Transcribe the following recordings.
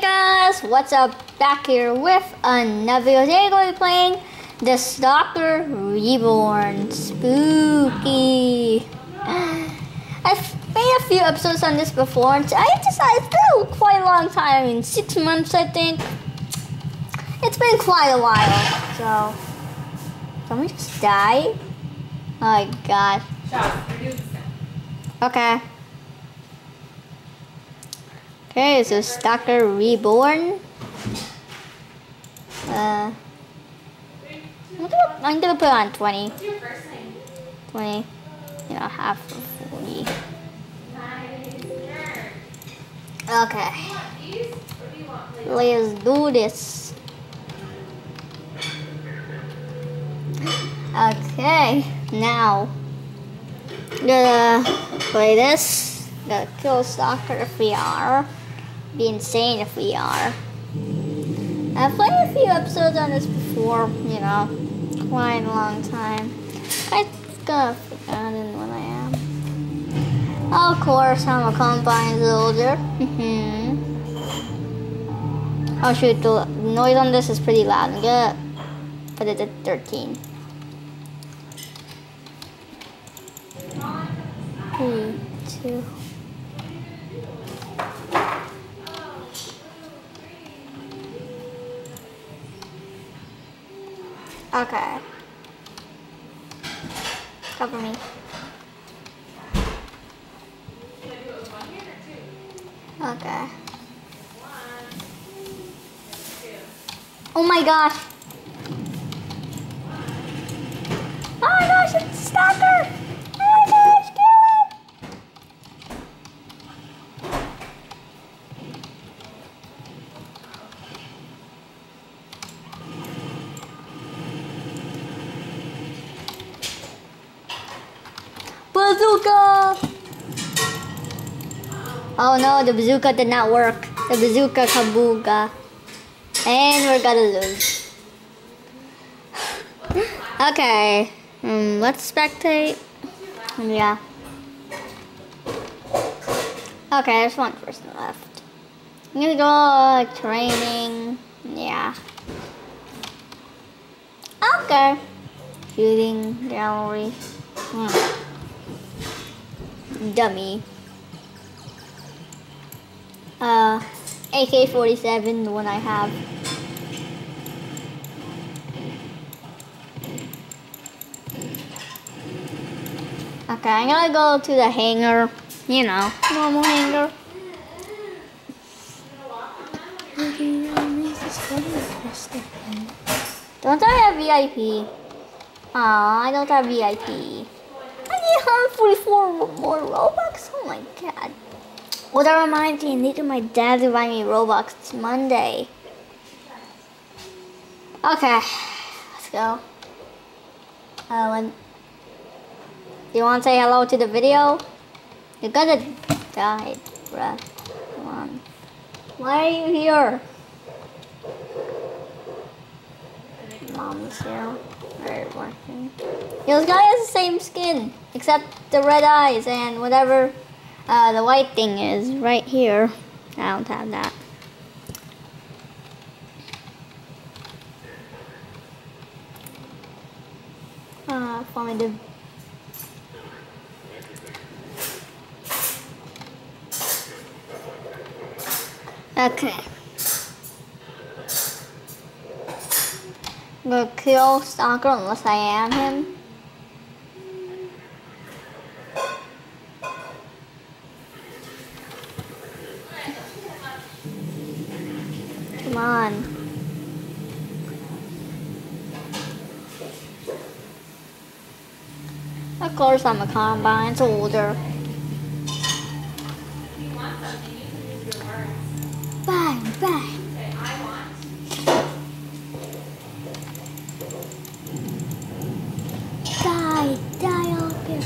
guys, what's up? Back here with another video. Today we're going to be playing The Stalker Reborn. Spooky. I've made a few episodes on this before, and I decided it's been quite a long time. I mean, 6 months, I think. It's been quite a while. So, someone just die? Oh my god. Okay. Okay, so Stalker Reborn. I'm gonna put on 20. What's your first name? 20. You know, half of 40. Okay. Let's do this. Okay, now I'm gonna play this. Gonna kill Stalker if we are. Be insane if we are. I've played a few episodes on this before, you know, quite a long time. I got forgotten what I am. Of course, I'm a combine soldier. Oh shoot, the noise on this is pretty loud. I'm gonna put it at 13. 3, 2. Okay. Cover me. Okay. Oh my gosh. Oh my gosh, it's a Stalker. Oh my gosh, kill him. Bazooka! Oh no, the bazooka did not work. The bazooka kabooga. And we're gonna lose. Okay. Let's spectate. Yeah. Okay, there's one person left. I'm gonna go like training. Yeah. Okay. Shooting gallery. Dummy. AK-47, the one I have. Okay, I'm gonna go to the hangar. You know, normal hangar. Don't I have VIP? Aw, I don't have VIP. I need 144 more Robux? Oh my god. Well, that reminds me, I need my dad to buy me Robux. It's Monday. Okay, let's go. Ellen. Do you want to say hello to the video? You're gonna die, bruh. Come on. Why are you here? Mom's here. Alright, working. Yo, this guy has the same skin, except the red eyes and whatever the white thing is right here. I don't have that. Find him. Okay. I'm gonna kill Stalker unless I am him. Come on. Of course I'm a combine soldier. Bang, bang. Die up here.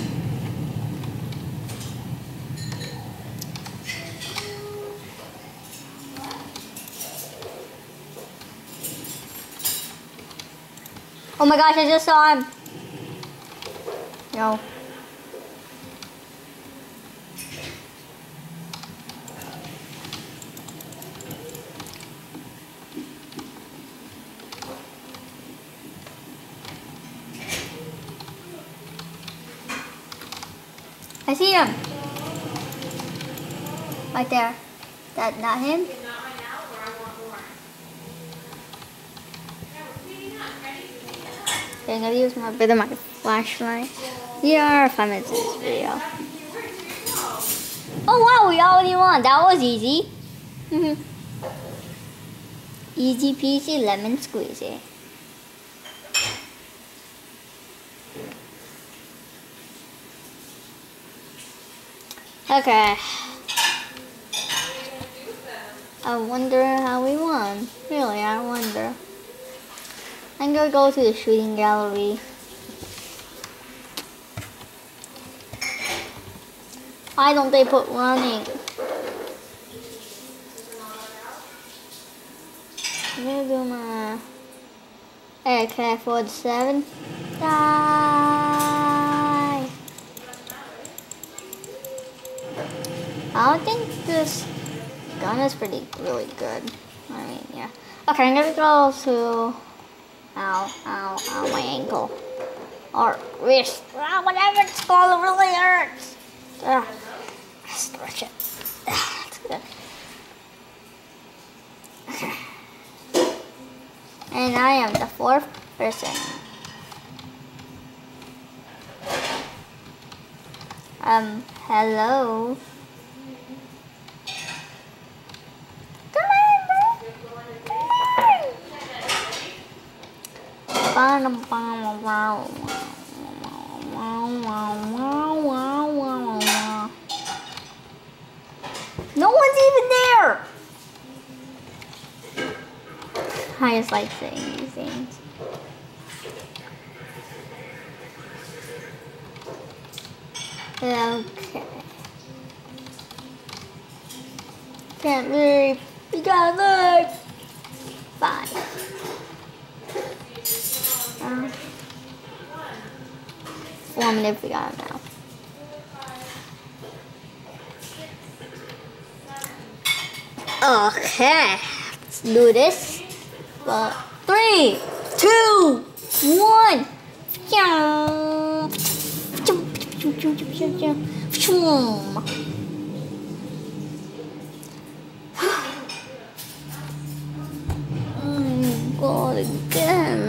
Oh my gosh, I just saw him. No. I see him. Right there. That not him? Okay, I'm gonna use my bit of my flashlight. We are 5 minutes in this video. Oh wow, we already won. That was easy. Easy peasy lemon squeezy. Okay. I wonder how we won. Really, I wonder. I'm gonna go to the shooting gallery. Why don't they put running? I'm gonna do my AK-47. Die! I don't think this gun is really good. I mean, yeah. Okay, I'm gonna go to... Ow, my ankle. Or wrist. Whatever it's called, it really hurts. Stretch it. That's good. Okay. And I am the 4th person. Hello. No one's even there. I just like saying these things. Okay. Can't leave. We gotta leave. 5. 4 minutes we got now. Okay, let's do this. 3, 2, 1. God again.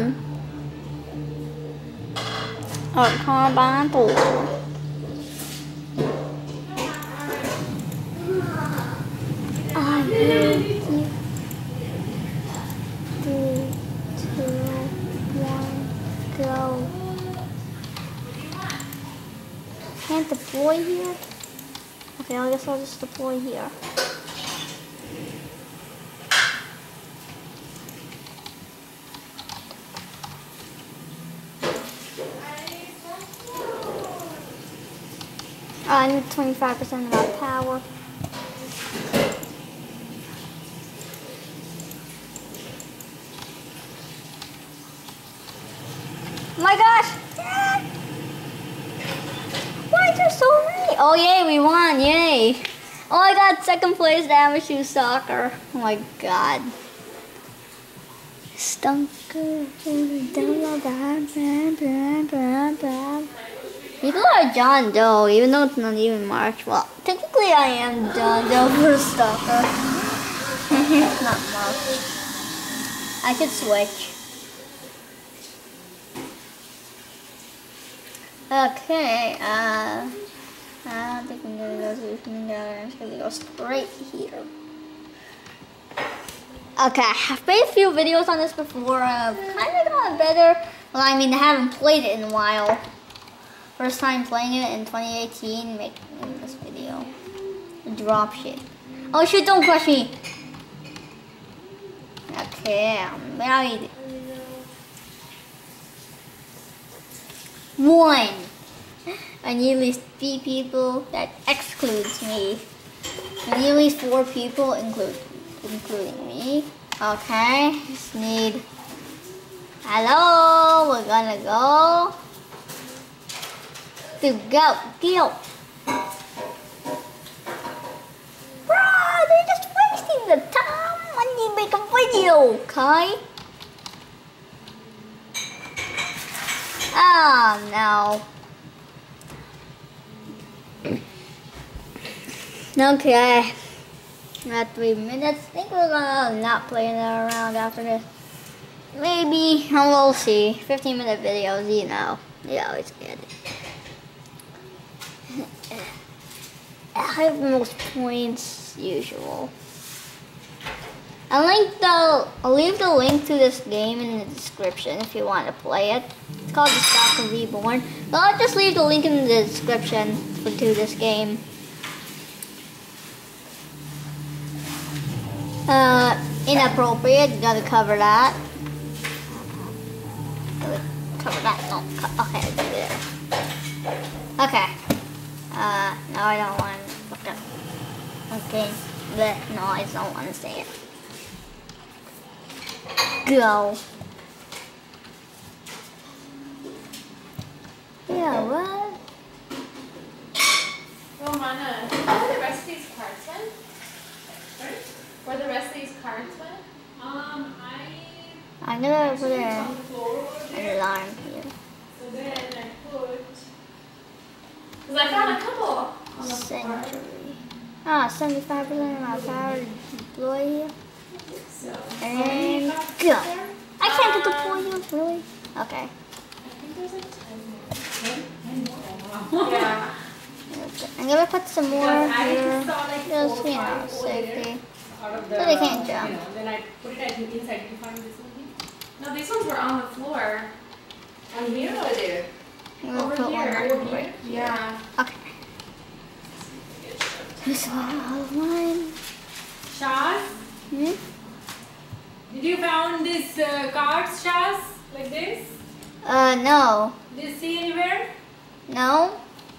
Car battle. I hate you. 3, 2, 1, go. Can't deploy here? Okay, I guess I'll just deploy here. I need 25% of our power. My gosh! Why is there so many? Oh yay, we won, yay! Oh, I got 2nd place at Amateur Soccer. Oh my god. Stunker. People are John Doe, even though it's not even March. Well, technically I am John Doe for Stalker. It's not March. I could switch. Okay, I don't think I'm gonna go to the shooting gallery. I'm just gonna go straight here. Okay, I've made a few videos on this before. Kind of gotten better. Well, I mean, I haven't played it in a while. First time playing it in 2018, making this video. Dropship. Oh shit, don't crush me! Okay, I'm married. 1. I need at least 3 people. That excludes me. I need at least 4 people, including me. Okay, just need... Hello, we're gonna go. To go. Bro, they're just wasting the time when you make a video, okay? Oh no. Okay. At 3 minutes. I think we're gonna not play another round after this. Maybe, we'll see. 15-minute videos, you know. They always get it. I have the most points usual. I'll leave the link to this game in the description if you want to play it. It's called The Stalker Reborn. But I'll just leave the link in the description to this game. Inappropriate, gotta cover that. Cover that, no, okay, do it. Okay. No, I don't want to. Okay, but no, I don't want to say it. Go. Yeah, what? Romana, where the rest of these cards went? Sorry? Where the rest of these cards went? I'm gonna put it on the floor over there. an alarm here. So then I put. Because I found a couple on the floor. Century. Ah, 75% of my power to deploy here. So, And go. I can't deploy you, really? Okay. I think there's like 10. Yeah. I'm gonna put some more Because I here. just saw like Just, 4 or you know, 5 over there safety. out of the, So they can't jump. You know, then I put it I think inside. Did you find this one? No, these ones were on the floor. On here or there? I'm gonna Over put here. one Over right here? here. Yeah. Okay. This is all of mine. Shaz, Hmm? did you found this cards, Shaz? Like this? No. Did you see anywhere? No?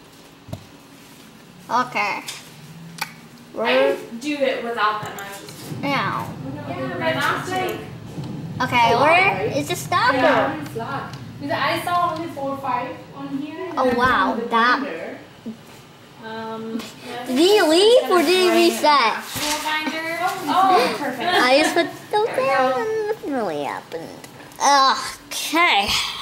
Okay. I We're can do it without them. I was just. now. Yeah, my last like. Okay, where is the stopper? Yeah, on the flat. Because I saw only 4 or 5 on here. and Oh, then wow, on the that- binder. Yeah, Did he leave or did he reset? actual binder. Oh, perfect. I just put those down and nothing really happened. Okay.